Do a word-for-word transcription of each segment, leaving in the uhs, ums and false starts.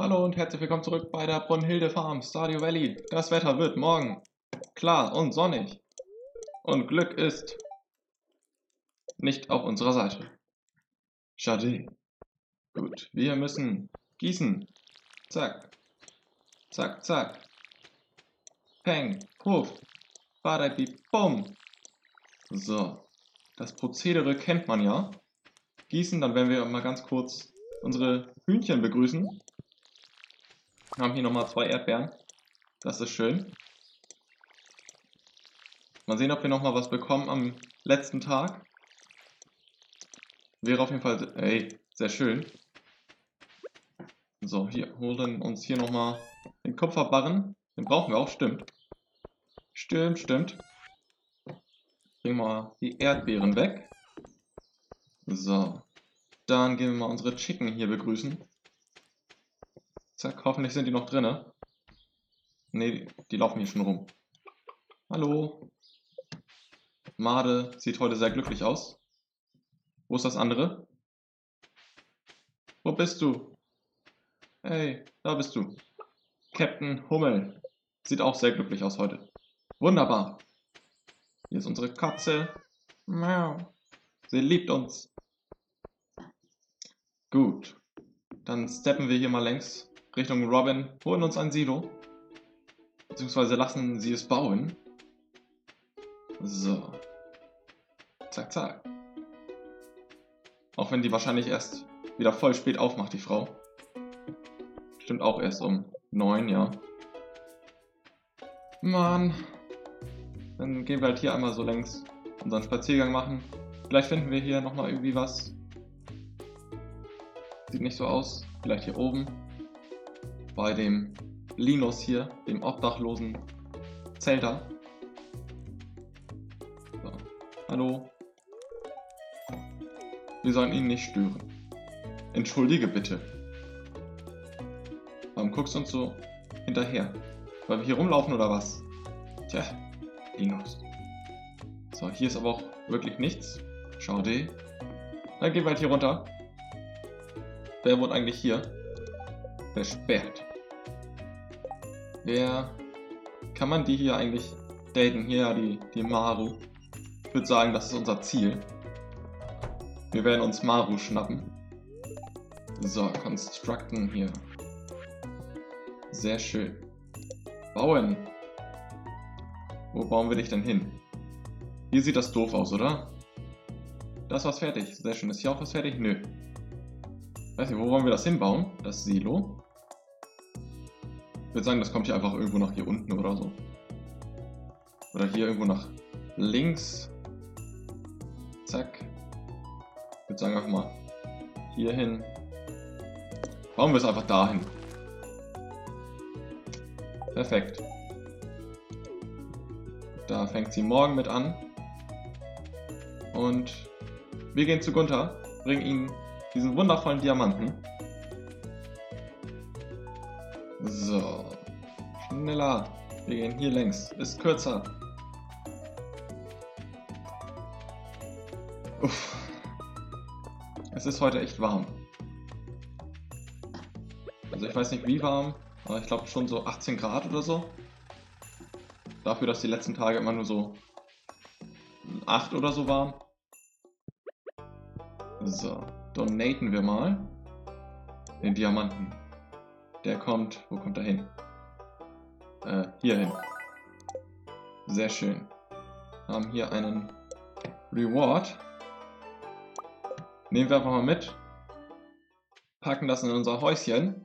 Hallo und herzlich willkommen zurück bei der Brunhilde Farm, Stardew Valley. Das Wetter wird morgen klar und sonnig. Und Glück ist nicht auf unserer Seite. Schade. Gut, wir müssen gießen. Zack. Zack, zack. Peng. Puff. Badadi, bumm. So. Das Prozedere kennt man ja. Gießen, dann werden wir mal ganz kurz unsere Hühnchen begrüßen. Wir haben hier nochmal zwei Erdbeeren. Das ist schön. Mal sehen, ob wir nochmal was bekommen am letzten Tag. Wäre auf jeden Fall, ey, sehr schön. So, hier holen uns hier nochmal den Kupferbarren. Den brauchen wir auch, stimmt. Stimmt, stimmt. Bringen wir mal die Erdbeeren weg. So. Dann gehen wir mal unsere Chicken hier begrüßen. Zack, hoffentlich sind die noch drin. Ne, die laufen hier schon rum. Hallo. Made sieht heute sehr glücklich aus. Wo ist das andere? Wo bist du? Hey, da bist du. Captain Hummel. Sieht auch sehr glücklich aus heute. Wunderbar. Hier ist unsere Katze. Miau. Sie liebt uns. Gut. Dann steppen wir hier mal längs Richtung Robin, holen uns ein Silo. Beziehungsweise lassen sie es bauen. So. Zack, zack. Auch wenn die wahrscheinlich erst wieder voll spät aufmacht, die Frau. Stimmt auch erst um neun, ja. Mann. Dann gehen wir halt hier einmal so längs unseren Spaziergang machen. Vielleicht finden wir hier nochmal irgendwie was. Sieht nicht so aus. Vielleicht hier oben. Bei dem Linus hier, dem obdachlosen Zelter. So. Hallo. Wir sollen ihn nicht stören. Entschuldige bitte. Warum guckst du uns so hinterher? Weil wir hier rumlaufen oder was? Tja, Linus. So, hier ist aber auch wirklich nichts. Schade. Dann gehen wir halt hier runter. Wer wohnt eigentlich hier? Versperrt. Wer... Kann man die hier eigentlich daten? Hier, die, die Maru. Ich würde sagen, das ist unser Ziel. Wir werden uns Maru schnappen. So, constructen hier. Sehr schön. Bauen. Wo bauen wir dich denn hin? Hier sieht das doof aus, oder? Das war's fertig. Sehr schön. Ist hier auch was fertig? Nö. Weiß nicht, wo wollen wir das hinbauen? Das Silo. Ich würde sagen, das kommt hier einfach irgendwo nach hier unten oder so. Oder hier irgendwo nach links. Zack. Ich würde sagen, einfach mal hier hin. Bauen wir es einfach dahin. Perfekt. Da fängt sie morgen mit an. Und wir gehen zu Gunther, bringen ihm diesen wundervollen Diamanten. So. Schneller. Wir gehen hier längs. Ist kürzer. Uff. Es ist heute echt warm. Also ich weiß nicht wie warm, aber ich glaube schon so achtzehn Grad oder so. Dafür, dass die letzten Tage immer nur so acht oder so waren. So, donaten wir mal den Diamanten. Der kommt, wo kommt er hin? Äh, hier hin. Sehr schön. Wir haben hier einen Reward. Nehmen wir einfach mal mit. Packen das in unser Häuschen.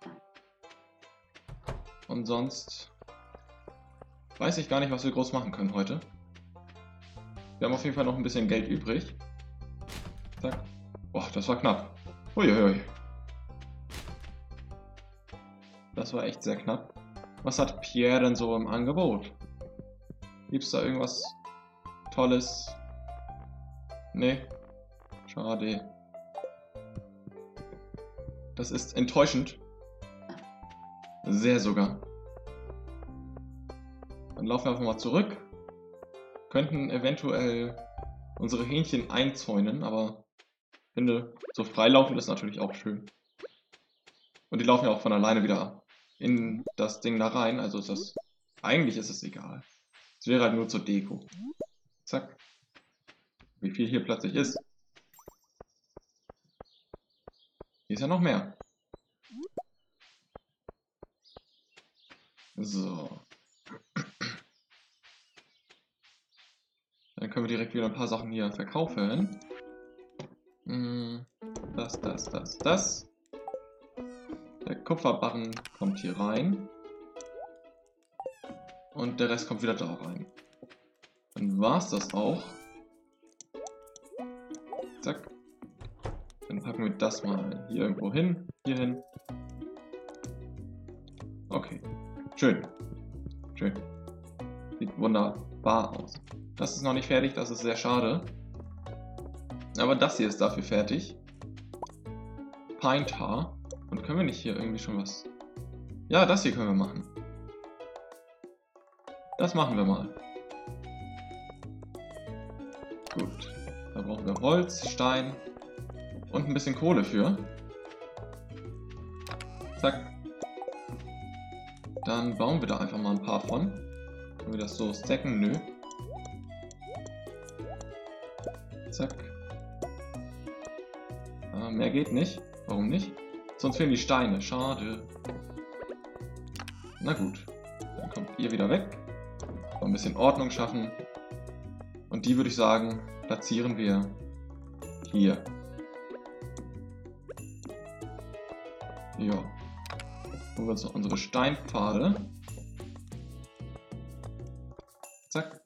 Und sonst weiß ich gar nicht, was wir groß machen können heute. Wir haben auf jeden Fall noch ein bisschen Geld übrig. Zack. Boah, das war knapp. Uiuiui. Das war echt sehr knapp. Was hat Pierre denn so im Angebot? Gibt's da irgendwas Tolles? Nee. Schade. Das ist enttäuschend. Sehr sogar. Dann laufen wir einfach mal zurück. Könnten eventuell unsere Hähnchen einzäunen, aber ich finde, so freilaufen ist natürlich auch schön. Und die laufen ja auch von alleine wieder in das Ding da rein. Also ist das... Eigentlich ist es egal. Es wäre halt nur zur Deko. Zack. Wie viel hier plötzlich ist. Hier ist ja noch mehr. So. Dann können wir direkt wieder ein paar Sachen hier verkaufen. Das, das, das, das. Der Kupferbarren kommt hier rein. Und der Rest kommt wieder da rein. Dann war es das auch. Zack. Dann packen wir das mal hier irgendwo hin. Hier hin. Okay. Schön. Schön. Sieht wunderbar aus. Das ist noch nicht fertig, das ist sehr schade. Aber das hier ist dafür fertig. Pine Tar. Und können wir nicht hier irgendwie schon was... Ja, das hier können wir machen. Das machen wir mal. Gut. Da brauchen wir Holz, Stein und ein bisschen Kohle für. Zack. Dann bauen wir da einfach mal ein paar von. Können wir das so stacken? Nö. Zack. Ah, mehr geht nicht. Warum nicht? Sonst fehlen die Steine. Schade. Na gut. Dann kommt ihr wieder weg. Mal ein bisschen Ordnung schaffen. Und die würde ich sagen, platzieren wir hier. Ja. Holen wir uns noch unsere Steinpfade. Zack.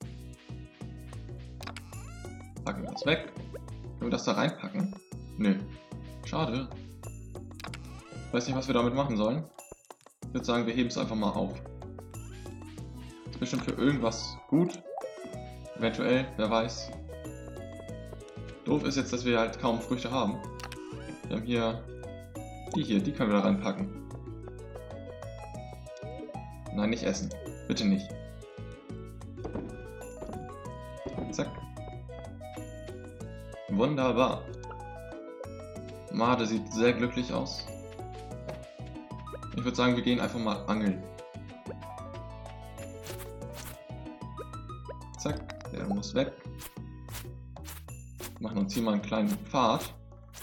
Packen wir das weg. Können wir das da reinpacken? Nö. Schade. Ich weiß nicht, was wir damit machen sollen. Ich würde sagen, wir heben es einfach mal auf. Ist bestimmt für irgendwas gut. Eventuell, wer weiß. Doof ist jetzt, dass wir halt kaum Früchte haben. Wir haben hier die hier, die können wir da reinpacken. Nein, nicht essen. Bitte nicht. Zack. Wunderbar. Made sieht sehr glücklich aus. Ich würde sagen, wir gehen einfach mal angeln. Zack, der muss weg. Machen uns hier mal einen kleinen Pfad.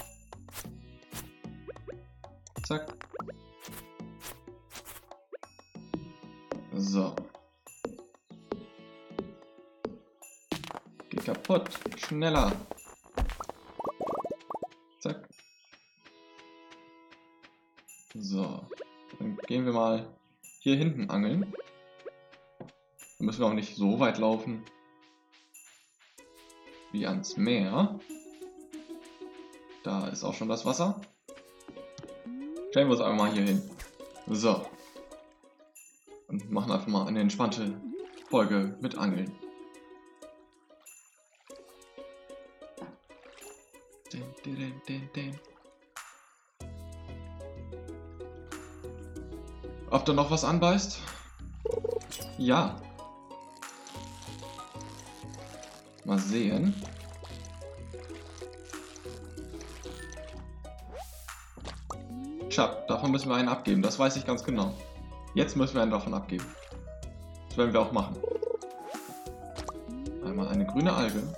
Zack. So. Geh kaputt. Schneller. Zack. So. Dann gehen wir mal hier hinten angeln. Dann müssen wir auch nicht so weit laufen wie ans Meer. Da ist auch schon das Wasser. Stellen wir uns einfach mal hier hin. So. Und machen einfach mal eine entspannte Folge mit Angeln. Din, din, din, din. Ob da noch was anbeißt? Ja. Mal sehen. Tja, davon müssen wir einen abgeben. Das weiß ich ganz genau. Jetzt müssen wir einen davon abgeben. Das werden wir auch machen. Einmal eine grüne Alge.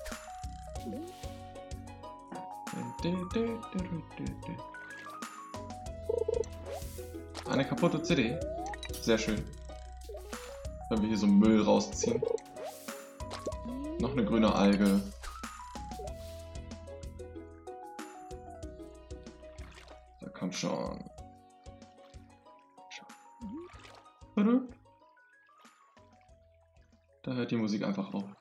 Eine kaputte C D. Sehr schön. Wenn wir hier so Müll rausziehen. Noch eine grüne Alge. Da kommt schon. Da hört die Musik einfach auf.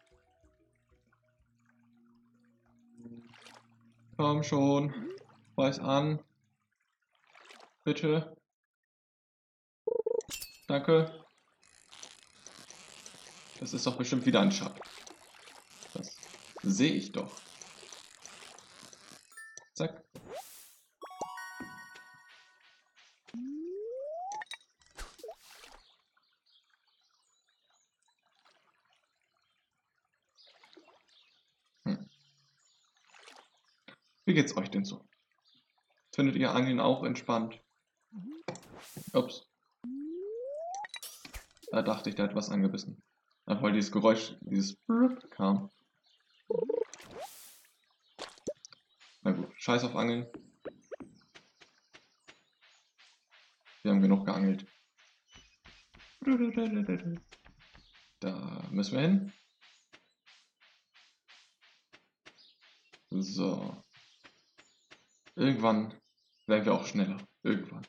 Komm schon. Weiß an. Bitte. Danke. Das ist doch bestimmt wieder ein Schatten. Das sehe ich doch. Zack. Hm. Wie geht's euch denn so? Findet ihr Angeln auch entspannt? Ups. Da dachte ich, da hat was angebissen. Einfach weil dieses Geräusch, dieses Brrrt kam. Na gut, scheiß auf Angeln. Wir haben genug geangelt. Da müssen wir hin. So. Irgendwann werden wir auch schneller. Irgendwann.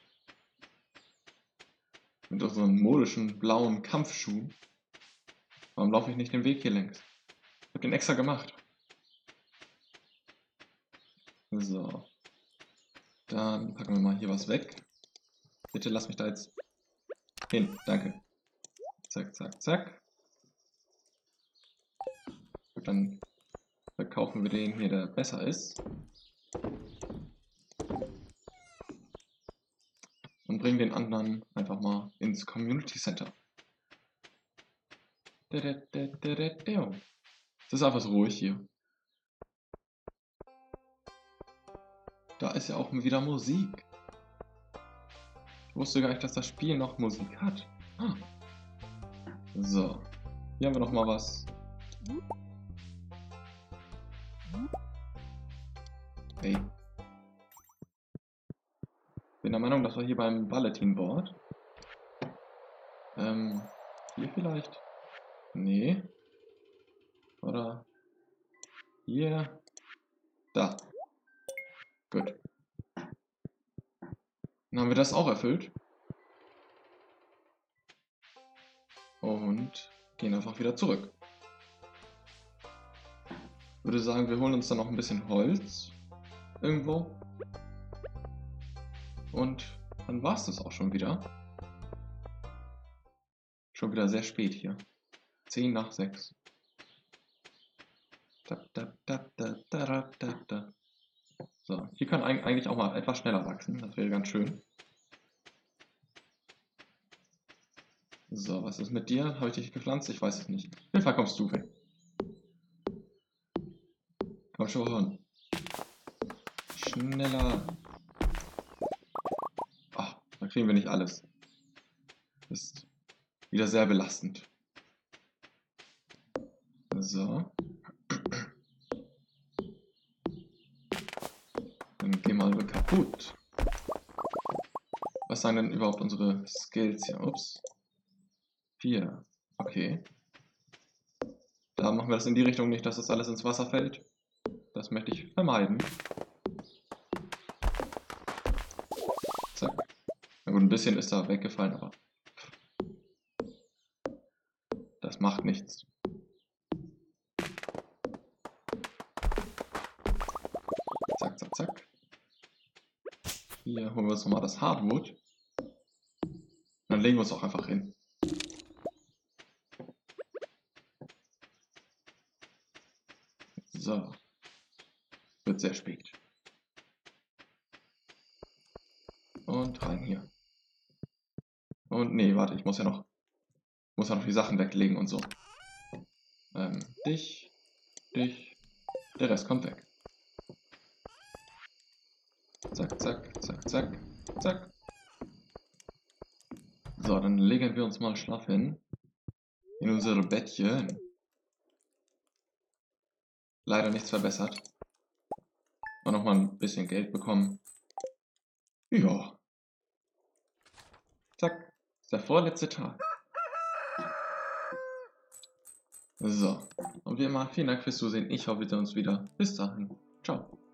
Mit unseren modischen blauen Kampfschuhen. Warum laufe ich nicht den Weg hier längs? Ich habe den extra gemacht. So. Dann packen wir mal hier was weg. Bitte lass mich da jetzt hin. Danke. Zack, zack, zack. Gut, dann verkaufen wir den hier, der besser ist. Und bringen den anderen einfach mal ins Community Center. Es ist einfach so ruhig hier. Da ist ja auch wieder Musik. Ich wusste gar nicht, dass das Spiel noch Musik hat. Ah. So. Hier haben wir noch mal was. Hey. Bin der Meinung, dass wir hier beim Bulletin Board. Ähm, hier vielleicht? Nee. Oder hier. Da. Gut. Dann haben wir das auch erfüllt. Und gehen einfach wieder zurück. Ich würde sagen, wir holen uns dann noch ein bisschen Holz. Irgendwo. Und dann war es das auch schon wieder. Schon wieder sehr spät hier. zehn nach sechs. So, hier kann eigentlich auch mal etwas schneller wachsen. Das wäre ganz schön. So, was ist mit dir? Habe ich dich gepflanzt? Ich weiß es nicht. Auf jeden Fall kommst du weg. Komm schon. Schneller. Ach, da kriegen wir nicht alles. Ist wieder sehr belastend. So. Dann gehen wir mal kaputt. Was sagen denn überhaupt unsere Skills hier? Ups. vier. Okay. Da machen wir das in die Richtung nicht, dass das alles ins Wasser fällt. Das möchte ich vermeiden. Zack. Na gut, ein bisschen ist da weggefallen, aber das macht nichts. Zack, zack, zack. Hier holen wir uns nochmal das Hardwood. Dann legen wir uns auch einfach hin. So. Wird sehr spät. Und rein hier. Und nee, warte, ich muss ja noch, muss ja noch die Sachen weglegen und so. Ähm, dich, dich, der Rest kommt weg. Zack, zack, zack, zack, zack. So, dann legen wir uns mal schlaff hin. In unsere Bettchen. Leider nichts verbessert. Und nochmal ein bisschen Geld bekommen. Ja. Zack. Das ist der vorletzte Tag. So. Und wie immer, vielen Dank fürs Zusehen. Ich hoffe, wir sehen uns wieder. Bis dahin. Ciao.